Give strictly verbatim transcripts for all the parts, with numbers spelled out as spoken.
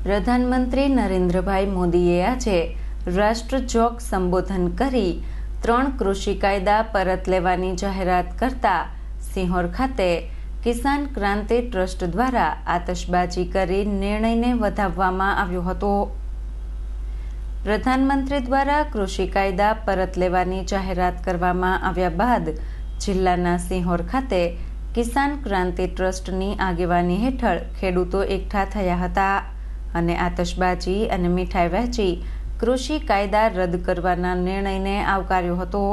પ્રધાનમંત્રી નરેન્દ્રભાઈ મોદીએ આજે રાષ્ટ્રજોગ સંબોધન કરી ત્રણ કૃષિ કાયદા પરત લેવાની જાહેરાત કરતા સિંહોર ખાતે કિસાન ક્રાંતિ ટ્રસ્ટ દ્વારા આતશબાજી કરી નિર્ણયને વધાવવામાં આવ્યો હતો। પ્રધાનમંત્રી દ્વારા કૃષિ કાયદા પરત લેવાની જાહેરાત કરવામાં આવ્યા બાદ જિલ્લાના સિંહોર ખાતે કિસાન ક્રાંતિ ટ્રસ્ટની આગેવાની હેઠળ ખેડૂતો એકઠા થયા હતા અને આતશબાજી અને મીઠાઈ વહેંચી કૃષિ કાયદા રદ કરવાના નિર્ણયને આવકાર્યો હતો।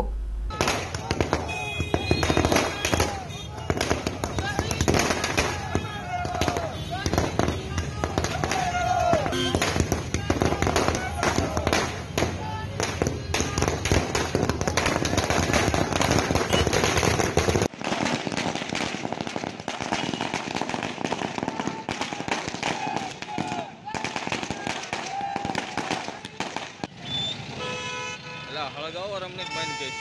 हड़गाओ और हमने बंद की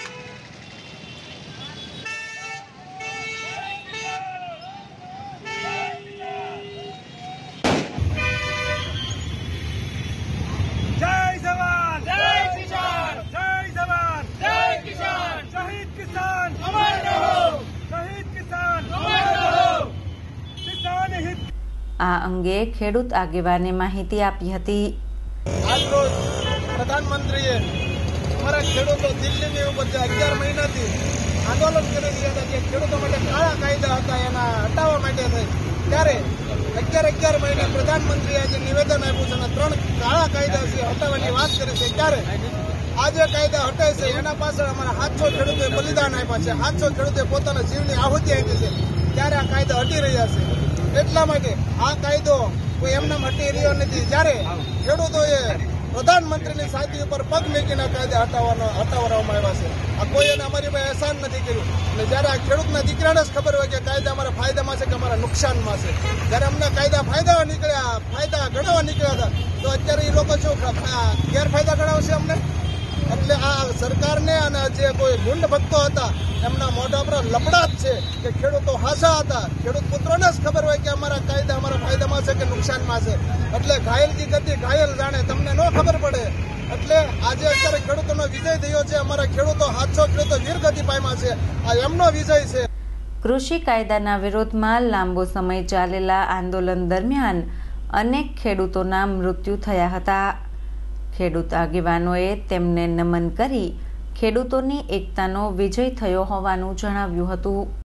जय जवान जय किसान जय जवान जय किसान शहीद किसान अमर रहो शहीद किसान अमर रहो किसान हित आ अंगे खेडूत आगेवाने माहिती आपी हती। आज रोज प्रधानमंत्रीए हमारा खेडूतो दिल्ली में ऊपर अगियार महीना थी आंदोलन कर રહ્યા હતા કે ખેડૂતો માટે કાળા કાયદા હતા એના હટાવવા માટે થઈ ત્યારે અગિયાર અગિયાર મહિને પ્રધાનમંત્રીએ આજે નિવેદન આપ્યું છે અને ત્રણ કાળા કાયદા છે હટાવવાની વાત કરી છે ત્યારે આ જે કાયદા હટાય છે એના પાછળ અમારા સાતસો ખેડૂતોએ બલિદાન આપ્યા છે, સાતસો ખેડૂતોએ પોતાના જીવની આહુતિ આપી છે ત્યારે આ કાયદા હટી રહ્યા છે। એટલા માટે આ કાયદો કોઈ એમનામ હટી રહ્યો નથી। જ્યારે ખેડૂતોએ પ્રધાનમંત્રીની સાથી ઉપર પગ મૂકીને કાયદા હટાવવાનો હટાવવામાં આવ્યા છે। આ કોઈ એને અમારી પાસે એહસાન નથી કર્યું અને જ્યારે આ ખેડૂતના દીકરાને જ ખબર હોય કે કાયદા અમારા ફાયદામાં છે કે અમારા નુકસાનમાં છે, જ્યારે અમને કાયદા ફાયદા નીકળ્યા ફાયદા ગણાવવા નીકળ્યા હતા તો અત્યારે એ લોકો શું ગેરફાયદા ગણાવશે અમને? એટલે આ સરકારને અને જે કોઈ ગુંડ ભક્તો હતા એમના મોઢા પર લપડા જ છે કે ખેડૂતો હાસા હતા, ખેડૂત પુત્રોને જ ખબર હોય કે અમારા કાયદા અમારા ફાયદામાં છે કે નુકસાનમાં છે। એટલે ઘાયલથી ગતિ ઘાયલ જાણે, તમને ન ખબર પડે। એટલે આજે અત્યારે ખેડૂતોનો વિજય થયો છે, અમારા ખેડૂતો સાતસો ખેડૂતો વીરગતિ પામ્યા છે, આ એમનો વિજય છે। કૃષિ કાયદાના વિરોધમાં લાંબો સમય ચાલેલા આંદોલન દરમિયાન અનેક ખેડૂતોના મૃત્યુ થયા હતા। ખેડૂત આગેવાનોએ તેમને નમન કરી ખેડૂતોની એકતાનો વિજય થયો હોવાનું જણાવ્યું હતું।